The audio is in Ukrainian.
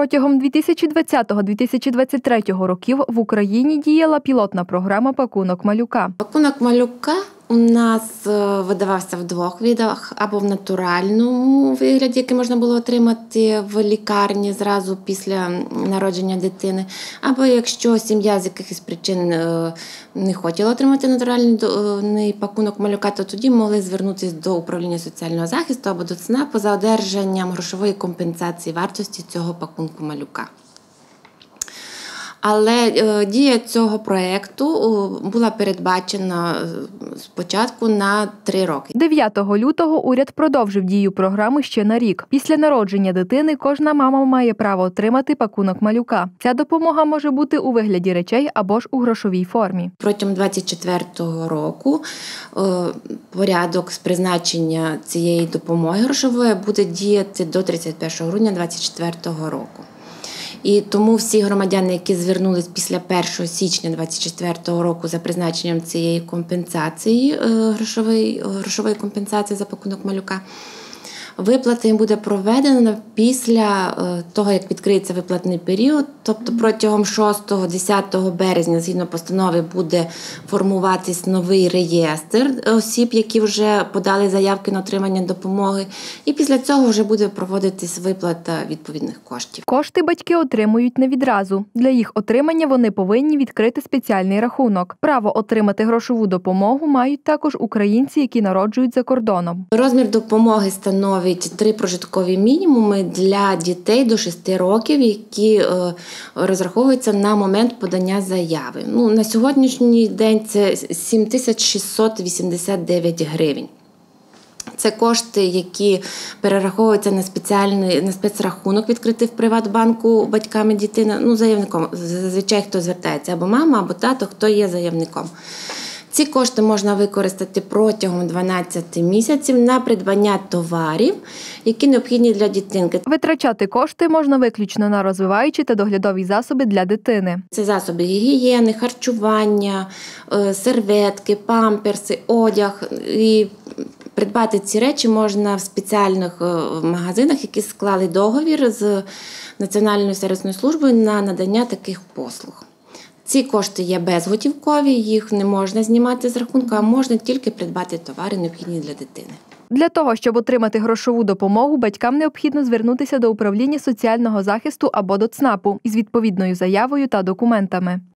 Протягом 2020-2023 років в Україні діяла пілотна програма «Пакунок малюка». Пакунок малюка у нас видавався в двох видах: або в натуральному вигляді, який можна було отримати в лікарні зразу після народження дитини, або якщо сім'я з якихось причин не хотіла отримати натуральний пакунок малюка, то тоді могли звернутися до управління соціального захисту або до ЦНАПу за одержанням грошової компенсації вартості цього пакунку малюка. Але дія цього проєкту була передбачена спочатку на 3 роки. 9 лютого уряд продовжив дію програми ще на рік. Після народження дитини кожна мама має право отримати пакунок малюка. Ця допомога може бути у вигляді речей або ж у грошовій формі. Протягом 2024 року порядок з призначення цієї допомоги грошової буде діяти до 31 грудня 2024 року. І тому всі громадяни, які звернулись після 1 січня 2024 року за призначенням цієї компенсації, грошової компенсації за пакунок малюка, виплата їм буде проведена після того, як відкриється виплатний період, тобто протягом 6-10 березня, згідно постанови, буде формуватись новий реєстр осіб, які вже подали заявки на отримання допомоги, і після цього вже буде проводитись виплата відповідних коштів. Кошти батьки отримують не відразу. Для їх отримання вони повинні відкрити спеціальний рахунок. Право отримати грошову допомогу мають також українці, які народжують за кордоном. Розмір допомоги становить 3 прожиткові мінімуми для дітей до 6 років, які розраховуються на момент подання заяви. На сьогоднішній день це 7689 гривень. Це кошти, які перераховуються на спецрахунок, відкритий в Приватбанку батьками дитини, заявником. Зазвичай хто звертається, або мама, або тато, хто є заявником. Ці кошти можна використати протягом 12 місяців на придбання товарів, які необхідні для дитинки. Витрачати кошти можна виключно на розвиваючі та доглядові засоби для дитини. Це засоби гігієни, харчування, серветки, памперси, одяг. І придбати ці речі можна в спеціальних магазинах, які склали договір з Національною сервісною службою на надання таких послуг. Ці кошти є безготівкові, їх не можна знімати з рахунку, а можна тільки придбати товари, необхідні для дитини. Для того, щоб отримати грошову допомогу, батькам необхідно звернутися до управління соціального захисту або до ЦНАПу із відповідною заявою та документами.